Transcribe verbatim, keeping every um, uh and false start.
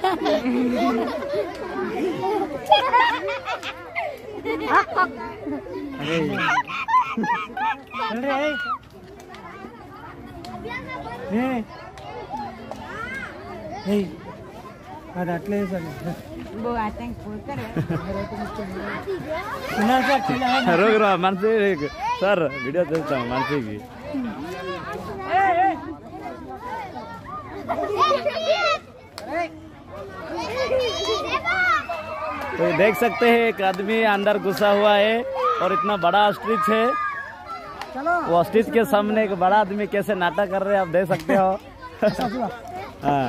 अरे रोक रहा मानसी सर वीडियो देखता हूँ मानसी की। तो देख सकते हैं एक आदमी अंदर घुसा हुआ है और इतना बड़ा ऑस्ट्रिच है। वो ऑस्ट्रिच के सामने एक बड़ा आदमी कैसे नाटक कर रहे हैं आप देख सकते हो। हाँ